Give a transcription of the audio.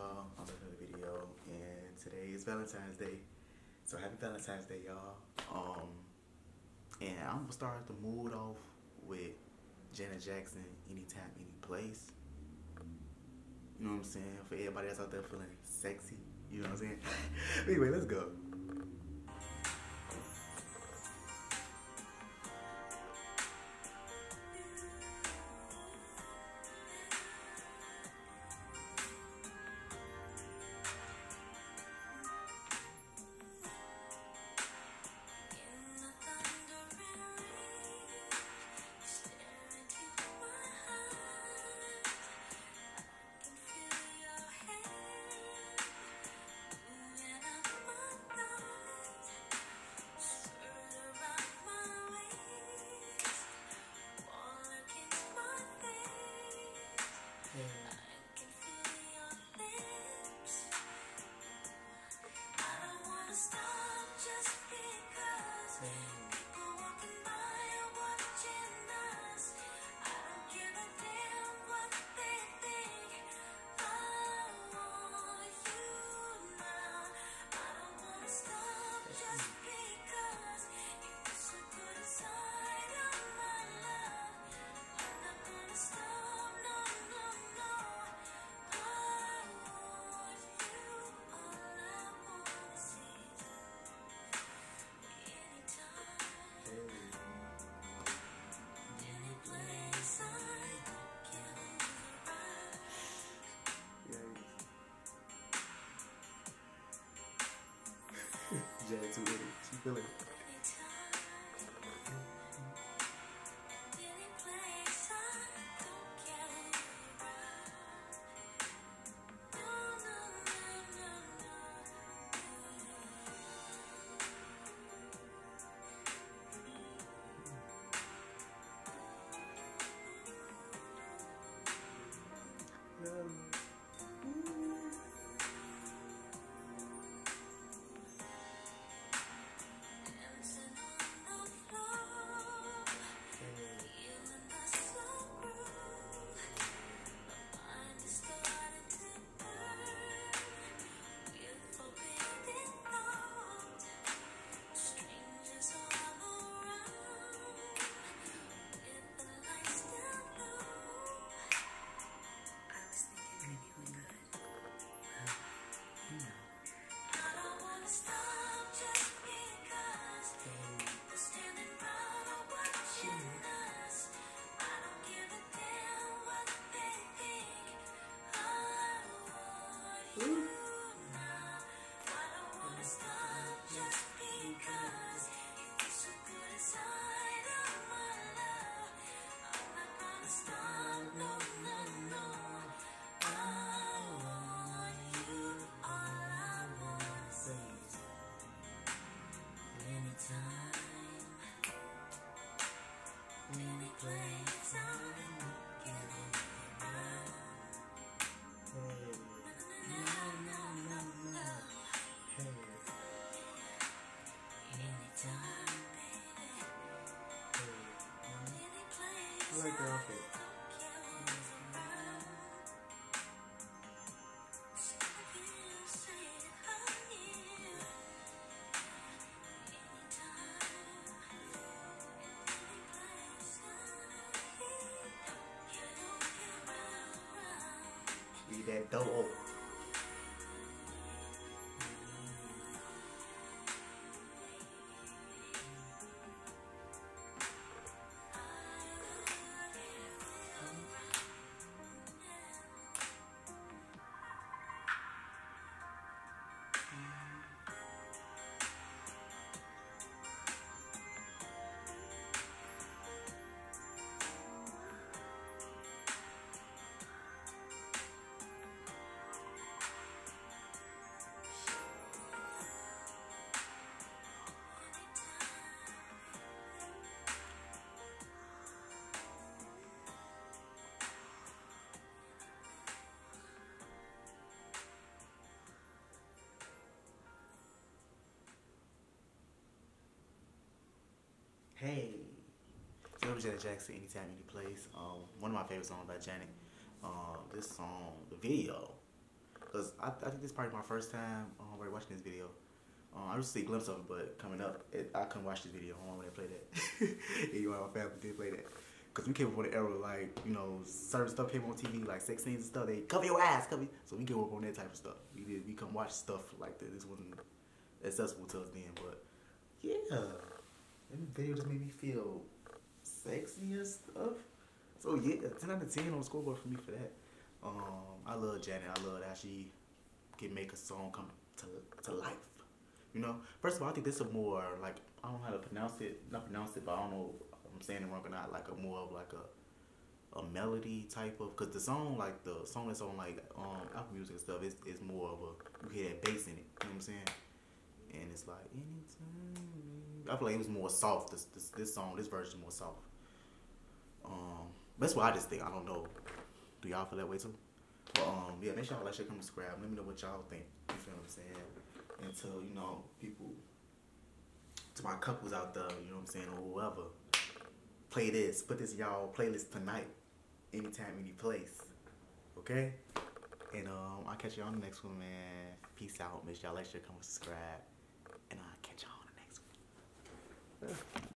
y'all on another video, and today is Valentine's Day. So happy Valentine's Day, y'all. And I'm gonna start the mood off with Janet Jackson, Anytime, Any Place. You know what I'm saying? For everybody that's out there feeling sexy, you know what I'm saying? Anyway, let's go. Janet too with it. She feeling it. I like her outfit. Be that dope. Hey, so it was Janet Jackson, Anytime, Any Place. One of my favorite songs by Janet. This song, the video Cause I think this is probably my first time already watching this video. I used to see a glimpse of it, but coming up, I couldn't watch this video when they played that. Anyway, my family did play that. Cause we came up on the era like, you know, certain stuff came on TV, like sex scenes and stuff. They cover your ass, cover. So we came up on that type of stuff. We come watch stuff like that. This wasn't accessible to us then, but yeah, that video just made me feel sexy and stuff. So yeah, 10 out of 10 on the scoreboard for me for that. I love Janet. I love that she can make a song come to life. You know, first of all, I think this is more like, I don't know how to pronounce it, not pronounce it, but I don't know if I'm saying it wrong or not. Like a more of like a melody type of, cause the song, like the song that's on like Apple Music and stuff, is more of a, you hear that bass in it. You know what I'm saying? And it's like anytime. I feel like it was more soft. This song, this version is more soft. That's what I just think. I don't know. Do y'all feel that way too? But yeah, make sure y'all like, share, comment, subscribe. Let me know what y'all think. You feel what I'm saying? And to, you know, people, to my couples out there, you know what I'm saying, or whoever, play this. Put this in y'all playlist tonight, anytime, any place. Okay? And I'll catch y'all on the next one, man. Peace out. Make sure y'all like, share, comment, subscribe. And I'll catch y'all on the next one.